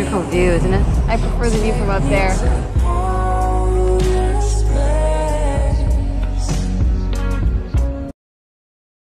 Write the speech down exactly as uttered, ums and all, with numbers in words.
beautiful view, isn't it? I prefer the view from up there.